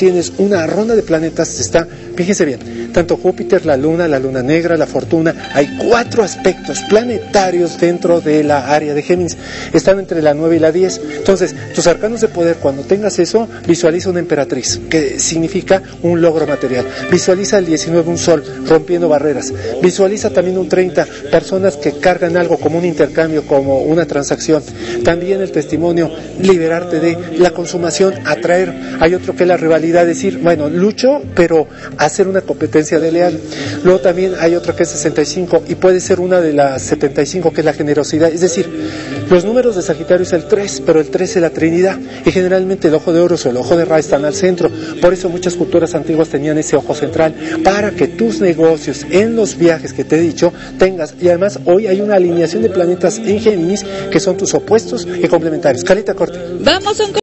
tienes una ronda de planetas, fíjense bien, tanto Júpiter, la Luna negra, la Fortuna, hay 4 aspectos planetarios dentro de la área de Géminis, están entre la 9 y la 10, entonces, tus arcanos de poder, cuando tengas eso, visualiza una emperatriz, que significa un logro material, visualiza el 19 un sol, rompiendo barreras, visualiza también un 30, personas que cargan algo como un intercambio, como una transacción, también el testimonio, liberarte de la consumación, atraer, hay otro que es la rivalidad, decir, bueno, lucho, pero hacer una competencia de leal. Luego también hay otra que es 65 y puede ser una de las 75 que es la generosidad, es decir, los números de Sagitario es el 3, pero el 3 es la Trinidad y generalmente el ojo de Horus o el ojo de Ra están al centro, por eso muchas culturas antiguas tenían ese ojo central, para que tus negocios en los viajes que te he dicho tengas, y además hoy hay una alineación de planetas en Géminis que son tus opuestos y complementarios. Carlita, corte. Vamos a un